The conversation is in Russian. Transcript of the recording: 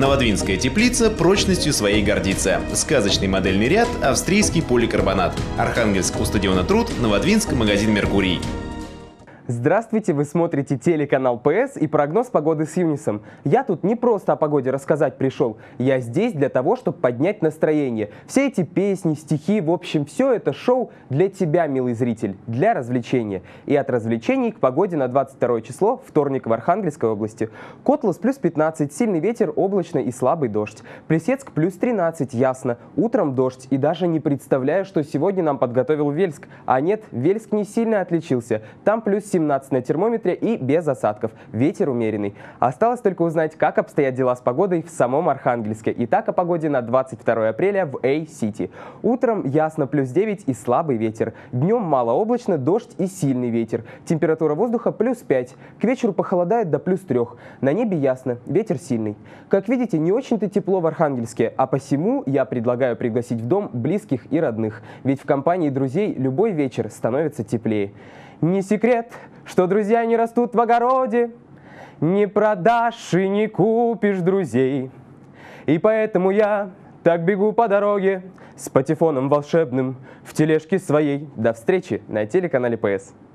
Новодвинская теплица прочностью своей гордится. Сказочный модельный ряд «Австрийский поликарбонат». Архангельск у стадиона Труд, Новодвинск, магазин «Меркурий». Здравствуйте, вы смотрите телеканал ПС и прогноз погоды с Юнисом. Я тут не просто о погоде рассказать пришел, я здесь для того, чтобы поднять настроение. Все эти песни, стихи, в общем, все это шоу для тебя, милый зритель, для развлечения. И от развлечений к погоде на 22 число, вторник в Архангельской области. Котлас плюс 15, сильный ветер, облачно и слабый дождь. Плесецк плюс 13, ясно, утром дождь. И даже не представляю, что сегодня нам подготовил Вельск. А нет, Вельск не сильно отличился. Там плюс 17 на термометре и без осадков. Ветер умеренный. Осталось только узнать, как обстоят дела с погодой в самом Архангельске. Итак, о погоде на 22 апреля в A-City. Утром ясно плюс 9 и слабый ветер. Днем малооблачно, дождь и сильный ветер. Температура воздуха плюс 5. К вечеру похолодает до плюс 3. На небе ясно, ветер сильный. Как видите, не очень-то тепло в Архангельске, а посему я предлагаю пригласить в дом близких и родных. Ведь в компании друзей любой вечер становится теплее. Не секрет, что друзья не растут в огороде, не продашь и не купишь друзей. И поэтому я так бегу по дороге с патефоном волшебным в тележке своей. До встречи на телеканале ПС.